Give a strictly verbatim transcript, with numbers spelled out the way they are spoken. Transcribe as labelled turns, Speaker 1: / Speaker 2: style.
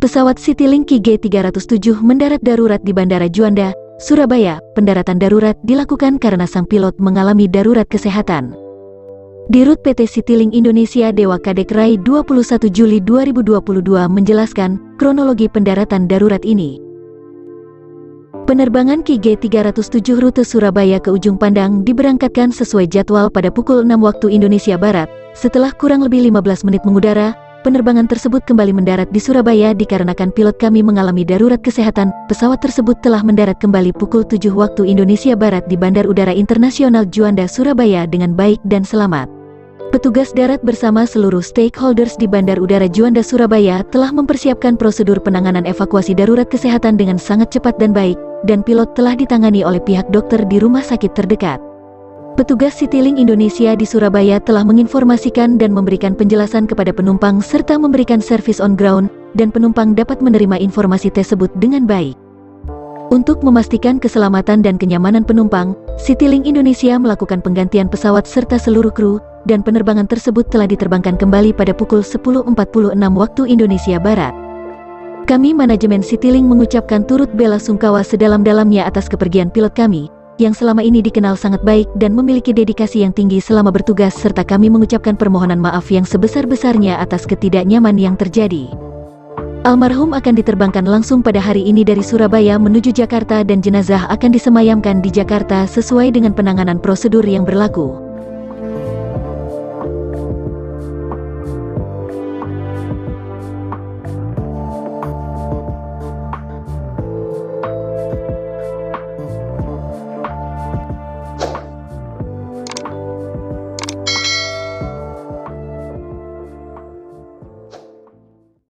Speaker 1: Pesawat Citylink Q G tiga nol tujuh mendarat darurat di Bandara Juanda, Surabaya. Pendaratan darurat dilakukan karena sang pilot mengalami darurat kesehatan. Dirut P T Citylink Indonesia Dewa Kadek Rai dua puluh satu Juli dua ribu dua puluh dua menjelaskan kronologi pendaratan darurat ini. Penerbangan Q G tiga nol tujuh rute Surabaya ke Ujung Pandang diberangkatkan sesuai jadwal pada pukul enam waktu Indonesia Barat. Setelah kurang lebih lima belas menit mengudara, penerbangan tersebut kembali mendarat di Surabaya dikarenakan pilot kami mengalami darurat kesehatan. Pesawat tersebut telah mendarat kembali pukul tujuh waktu Indonesia Barat di Bandar Udara Internasional Juanda, Surabaya dengan baik dan selamat. Petugas darat bersama seluruh stakeholders di Bandar Udara Juanda, Surabaya telah mempersiapkan prosedur penanganan evakuasi darurat kesehatan dengan sangat cepat dan baik, dan pilot telah ditangani oleh pihak dokter di rumah sakit terdekat. Petugas Citylink Indonesia di Surabaya telah menginformasikan dan memberikan penjelasan kepada penumpang serta memberikan servis on ground, dan penumpang dapat menerima informasi tersebut dengan baik. Untuk memastikan keselamatan dan kenyamanan penumpang, Citylink Indonesia melakukan penggantian pesawat serta seluruh kru, dan penerbangan tersebut telah diterbangkan kembali pada pukul sepuluh empat puluh enam waktu Indonesia Barat. Kami manajemen Citylink mengucapkan turut bela sungkawa sedalam-dalamnya atas kepergian pilot kami, yang selama ini dikenal sangat baik dan memiliki dedikasi yang tinggi selama bertugas, serta kami mengucapkan permohonan maaf yang sebesar-besarnya atas ketidaknyaman yang terjadi. Almarhum akan diterbangkan langsung pada hari ini dari Surabaya menuju Jakarta dan jenazah akan disemayamkan di Jakarta sesuai dengan penanganan prosedur yang berlaku.